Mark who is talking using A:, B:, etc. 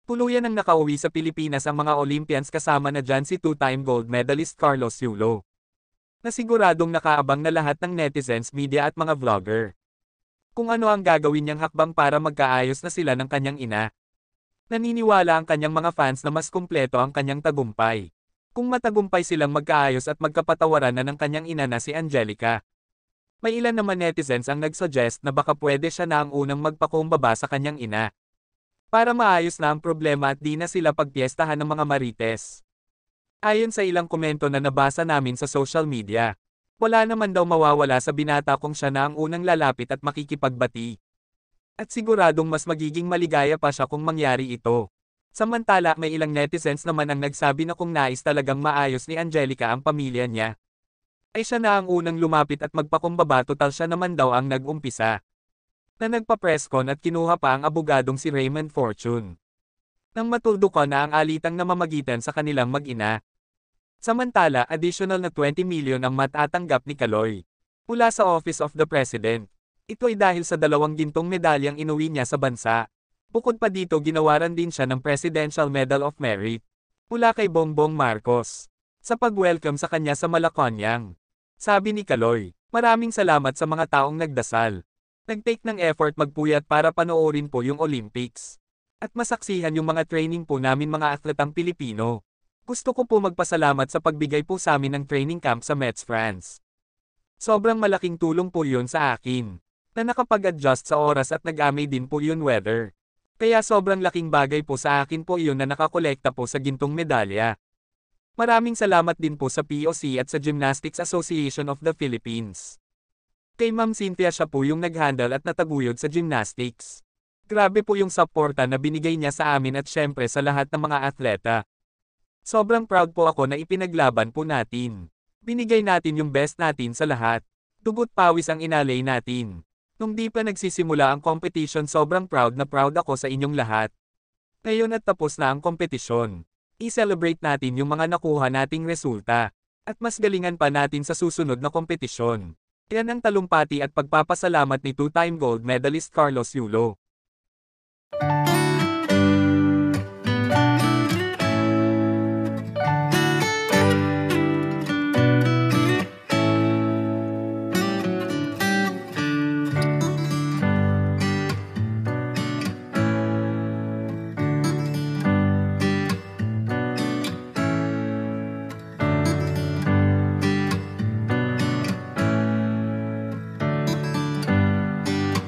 A: Tuluyan ang nakauwi sa Pilipinas ang mga Olympians kasama na dyan si two-time gold medalist Carlos Yulo, na siguradong nakaabang na lahat ng netizens, media at mga vlogger. Kung ano ang gagawin niyang hakbang para magkaayos na sila ng kanyang ina. Naniniwala ang kanyang mga fans na mas kumpleto ang kanyang tagumpay kung matagumpay silang magkaayos at magkapatawaran na ng kanyang ina na si Angelica. May ilan naman netizens ang nagsuggest na baka pwede siya na ang unang magpakumbaba sa kanyang ina, para maayos na ang problema at di na sila pagpiestahan ng mga marites. Ayon sa ilang komento na nabasa namin sa social media, wala naman daw mawawala sa binata kung siya na ang unang lalapit at makikipagbati. At siguradong mas magiging maligaya pa siya kung mangyari ito. Samantala may ilang netizens naman ang nagsabi na kung nais talagang maayos ni Angelica ang pamilya niya, ay siya na ang unang lumapit at magpakumbaba, total siya naman daw ang nag-umpisa. Na nagpa-presscon at kinuha pa ang abogadong si Raymond Fortune, nang matuldukan na ang alitang namamagitan sa kanilang mag-ina. Samantala, additional na 20 million ang matatanggap ni Kaloy mula sa Office of the President. Ito ay dahil sa 2 gintong medalyang inuwi niya sa bansa. Bukod pa dito, ginawaran din siya ng Presidential Medal of Merit mula kay Bongbong Marcos sa pag-welcome sa kanya sa Malacañang. Sabi ni Kaloy, maraming salamat sa mga taong nagdasal, nag-take ng effort magpuyat para panoorin po yung Olympics, at masaksihan yung mga training po namin mga atletang Pilipino. Gusto ko po magpasalamat sa pagbigay po sa amin ng training camp sa Metz, France. Sobrang malaking tulong po yun sa akin, na nakapag-adjust sa oras at nag-amay din po yun weather. Kaya sobrang laking bagay po sa akin po iyon na nakakolekta po sa gintong medalya. Maraming salamat din po sa POC at sa Gymnastics Association of the Philippines. Kay Ma'am Cynthia, siya po yung nag-handle at nataguyod sa gymnastics. Grabe po yung suporta na binigay niya sa amin at syempre sa lahat ng mga atleta. Sobrang proud po ako na ipinaglaban po natin. Binigay natin yung best natin sa lahat. Dugot pawis ang inalay natin. Nung di pa nagsisimula ang competition, sobrang proud ako sa inyong lahat. Ngayon at tapos na ang kompetisyon, i-celebrate natin yung mga nakuha nating resulta, at mas galingan pa natin sa susunod na kompetisyon. Yan ang talumpati at pagpapasalamat ni two-time gold medalist Carlos Yulo.